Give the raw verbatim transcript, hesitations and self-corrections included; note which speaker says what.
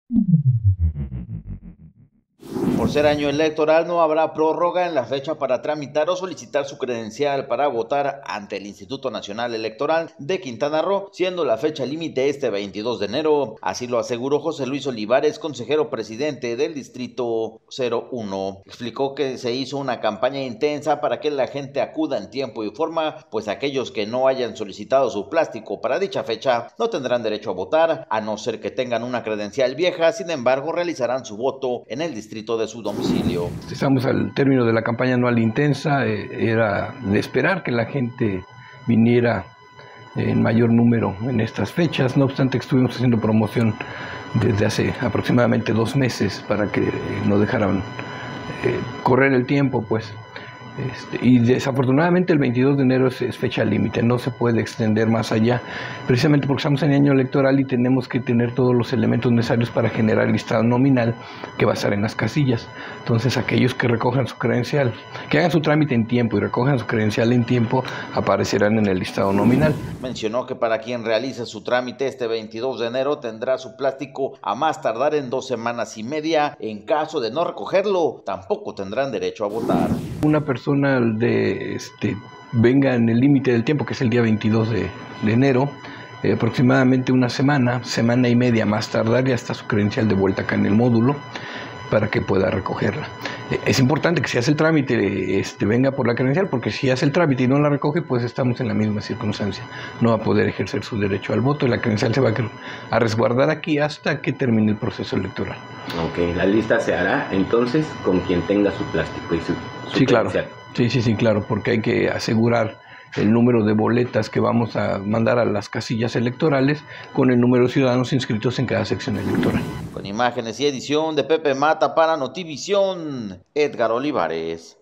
Speaker 1: Por ser año electoral, no habrá prórroga en la fecha para tramitar o solicitar su credencial para votar ante el Instituto Nacional Electoral de Quintana Roo, siendo la fecha límite este veintidós de enero. Así lo aseguró José Luis Olivares, consejero presidente del Distrito cero uno. Explicó que se hizo una campaña intensa para que la gente acuda en tiempo y forma, pues aquellos que no hayan solicitado su plástico para dicha fecha no tendrán derecho a votar, a no ser que tengan una credencial vieja. Sin embargo, realizarán su voto en el distrito de su domicilio.
Speaker 2: Estamos al término de la campaña anual intensa, eh, era de esperar que la gente viniera en mayor número en estas fechas. No obstante, estuvimos haciendo promoción desde hace aproximadamente dos meses para que no dejaran eh, correr el tiempo, pues. Este, y desafortunadamente el veintidós de enero es, es fecha límite, no se puede extender más allá, precisamente porque estamos en año electoral y tenemos que tener todos los elementos necesarios para generar el listado nominal que va a estar en las casillas. Entonces aquellos que recojan su credencial, que hagan su trámite en tiempo y recojan su credencial en tiempo, aparecerán en el listado nominal.
Speaker 1: Mencionó que para quien realice su trámite este veintidós de enero tendrá su plástico a más tardar en dos semanas y media. En caso de no recogerlo, tampoco tendrán derecho a votar.
Speaker 2: Una persona de este venga en el límite del tiempo, que es el día veintidós de enero, eh, aproximadamente una semana, semana y media más tardar, ya está su credencial de vuelta acá en el módulo para que pueda recogerla. Eh, es importante que si hace el trámite, este, venga por la credencial, porque si hace el trámite y no la recoge, pues estamos en la misma circunstancia. No va a poder ejercer su derecho al voto y la credencial se va a, a resguardar aquí hasta que termine el proceso electoral.
Speaker 3: Ok, la lista se hará entonces con quien tenga su plástico y su, su
Speaker 2: sí, claro.
Speaker 3: credencial.
Speaker 2: Sí, sí, sí, claro, porque hay que asegurar el número de boletas que vamos a mandar a las casillas electorales con el número de ciudadanos inscritos en cada sección electoral.
Speaker 1: Con imágenes y edición de Pepe Mata para Notivisión, Edgar Olivares.